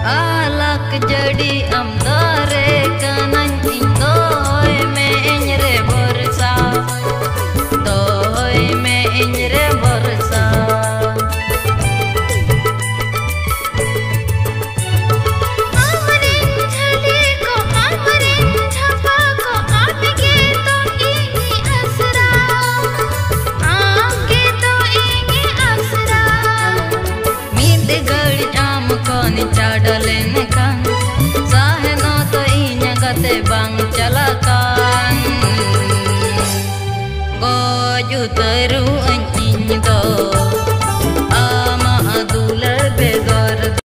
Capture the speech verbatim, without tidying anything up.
alak jadi am dore kanan indoy me enyre borsa doy me enyre borsa amren jhali ko amren chapa ko aapke to ini asra aapke to ini asra mid gadi am ko ni chadalen kan sahno to inya gate bang chalakan go ju teru